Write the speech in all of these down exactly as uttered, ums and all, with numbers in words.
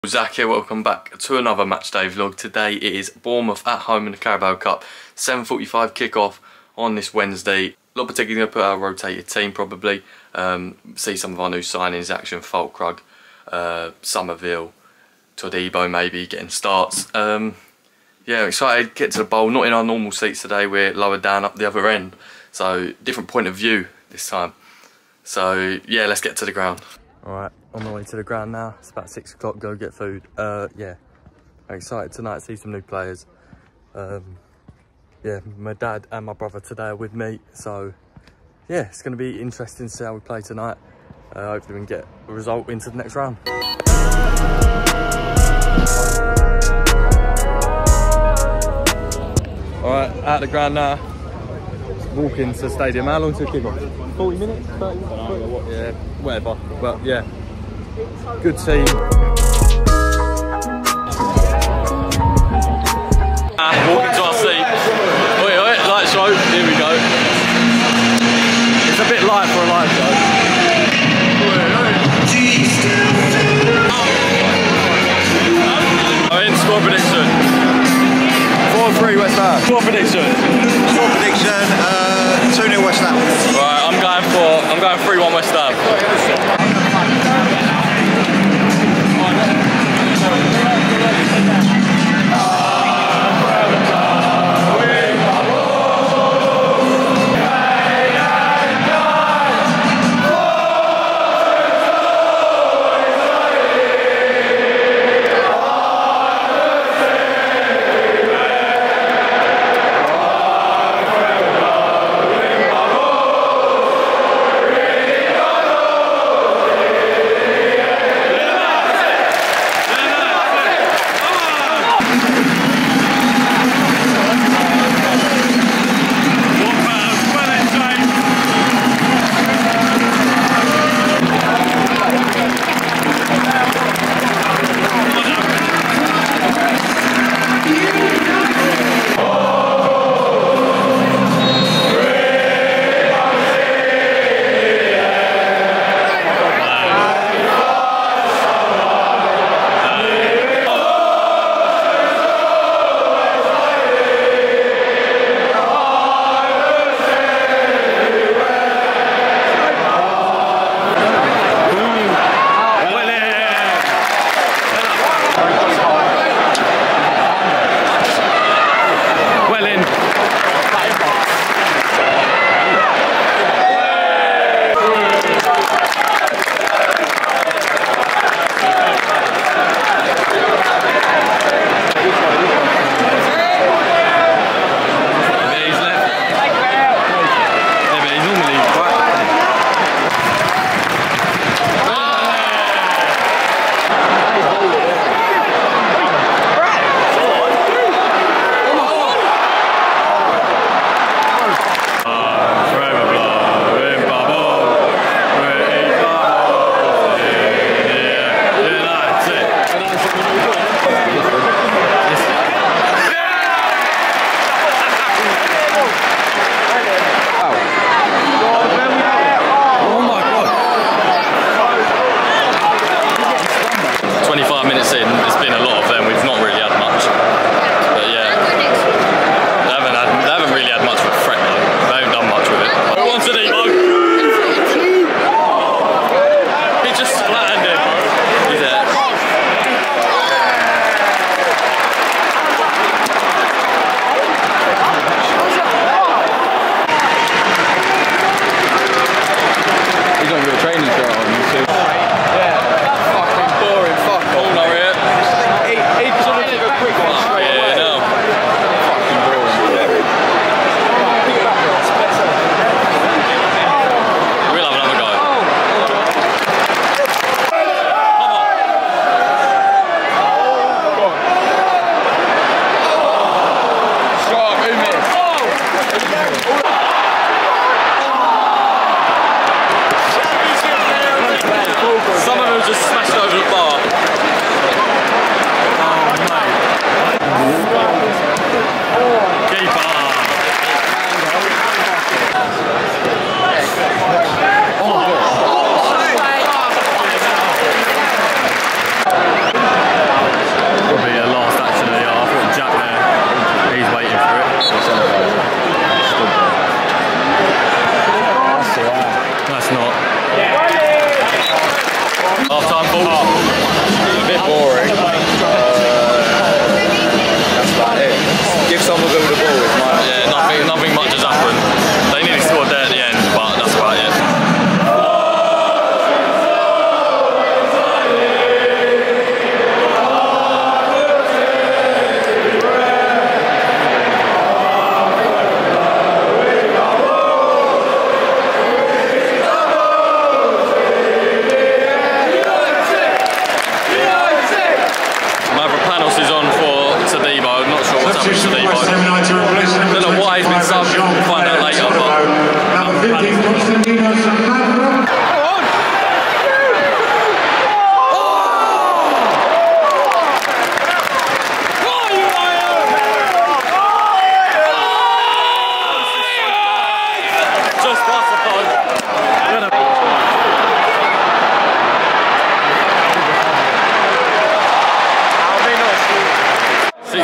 Zach here, welcome back to another matchday vlog. Today it is Bournemouth at home in the Carabao Cup, seven forty-five kickoff on this Wednesday. Not particularly going to put our rotated team probably, um, see some of our new signings, Action, Fulkrug, uh, Somerville, Todibo maybe getting starts. Um, yeah, excited to get to the bowl, not in our normal seats today, we're lower down up the other end. So different point of view this time. So yeah, let's get to the ground. Alright, on the way to the ground now. It's about six o'clock, go get food. Uh, yeah, I'm excited tonight to see some new players. Um, yeah, my dad and my brother today are with me. So yeah, it's going to be interesting to see how we play tonight. Uh, hopefully we can get a result into the next round. Alright, out the ground now. Walking to the stadium. How long to kick off? forty minutes? thirty minutes? Yeah, whatever. But yeah, good team. Ah, walking to our seat. Wait, wait, light show. Here we go. It's a bit light for a live show. I'm in score prediction. four three West Ham. Score prediction. Score prediction, uh, two nil West Ham. Right, I'm going for, I'm going three one West Ham.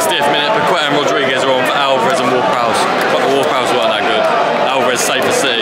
sixtieth minute, Paqueta and Rodriguez are on for Alvarez and Ward-Prowse, but the Ward-Prowse weren't that good. Alvarez saved for City.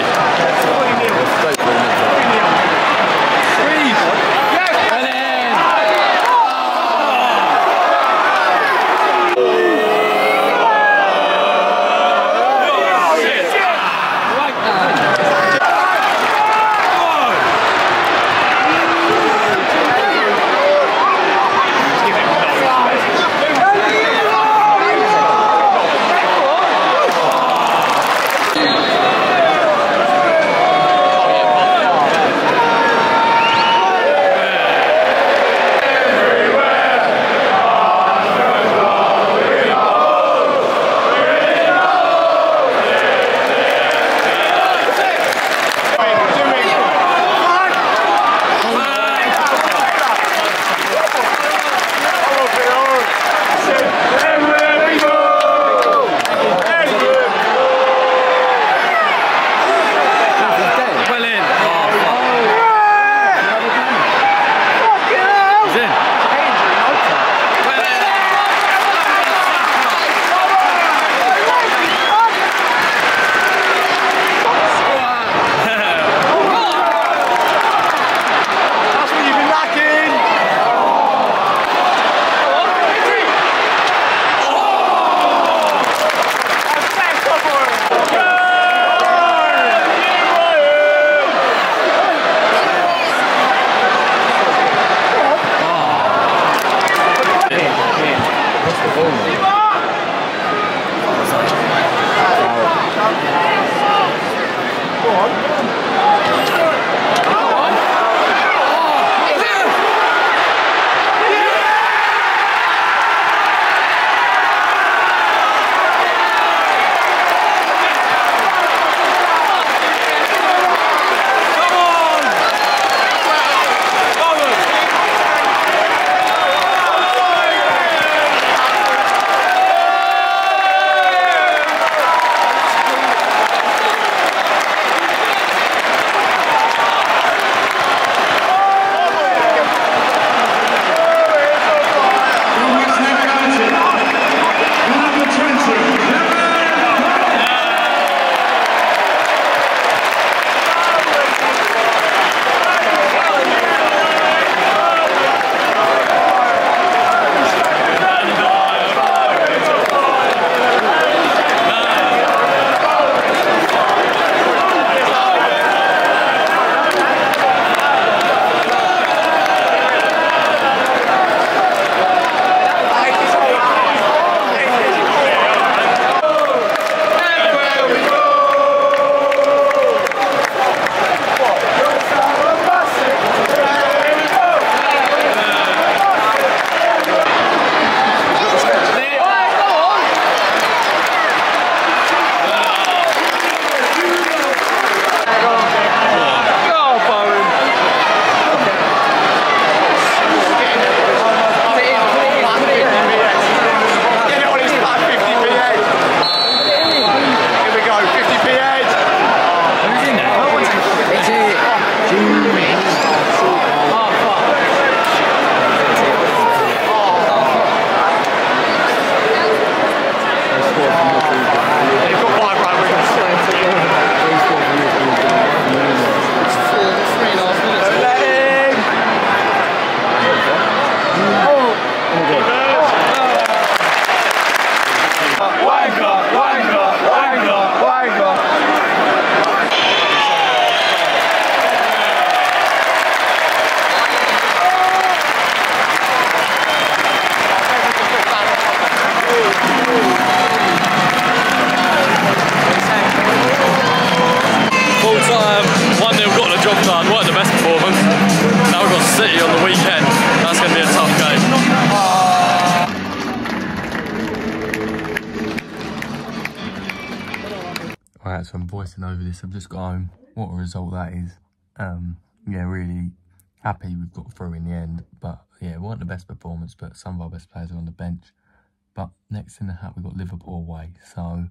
Alright, so I'm voicing over this. I've just got home. What a result that is. Um, yeah, really happy we've got through in the end. But yeah, it wasn't the best performance, but some of our best players are on the bench. But next in the hat, we've got Liverpool away. So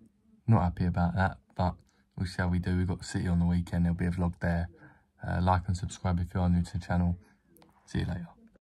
not happy about that, but we'll see how we do. We've got City on the weekend. There'll be a vlog there. Uh, like and subscribe if you are new to the channel. See you later.